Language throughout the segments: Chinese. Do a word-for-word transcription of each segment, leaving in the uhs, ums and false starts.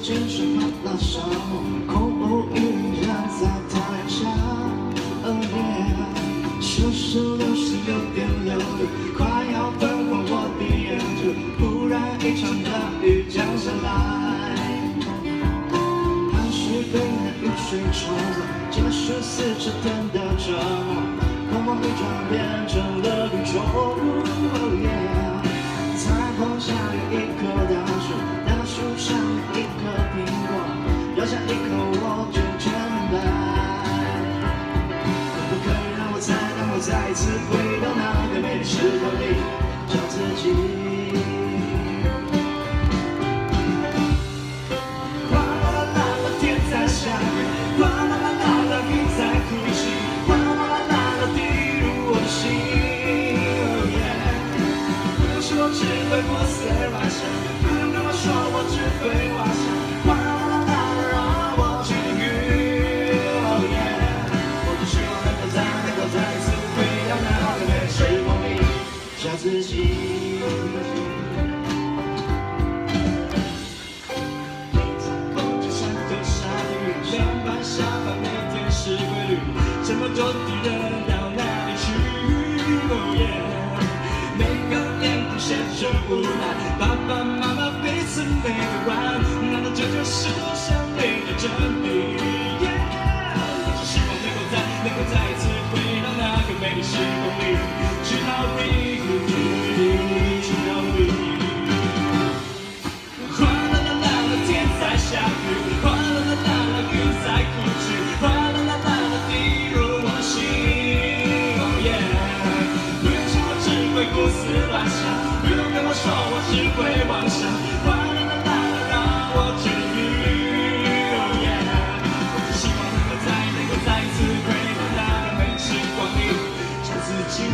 精神慢拉上，空无一人在台下。Oh yeah， 收拾流星有点流泪，快要喷红我的眼珠。忽然一场大雨降下来，汗水被那雨水冲了，结束四十天的折磨，空梦一转变成了绿洲。Oh yeah， 彩虹下有一棵大树，大树上有一颗苹果，咬下一口我就全白。可不可以让我再让我再一次回到那个美丽时光里，找自己？哗啦啦啦啦，天在下雨；哗啦啦啦啦，雨在哭泣；哗啦啦啦啦，滴入我心。不是我只会胡思乱想，不用跟我说，我只会妄想。哗啦啦啦啦，让我治愈。Oh yeah， 我只希望能够再能够再次回到那个美丽时光里，找自己。风筝上的下雨，上班下班每天是规律，这么多的人到哪里去 ？Oh yeah。显着无奈，爸爸妈妈彼此没得管，难道这就是多想你的真理 ？Yeah， 我只希望能够再能够再一次回到那个美丽时光里，去逃避，去逃避。哗啦啦啦啦，天在下雨；哗啦啦啦啦，雨在哭泣；哗啦啦啦啦，滴入我心。Oh yeah， 不用说，我只会胡思乱想。不用跟我说，我只会妄想。哗啦啦啦啦，让我治愈。Oh yeah， 我只希望能够再能够再一次回到那个美丽时光里，找自己。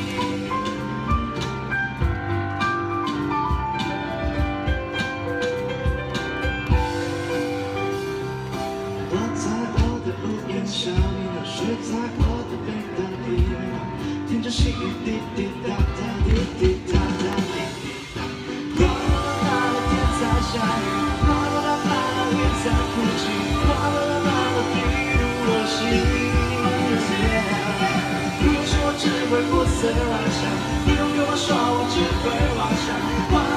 躲在我的屋檐下面，睡在我的被单里，听着细雨滴滴答答，滴滴答答。下雨，哗啦啦啦啦，雨在哭泣，哗啦啦啦啦，滴入我心。不用说，我只会胡思乱想；不用跟我说，我只会妄想。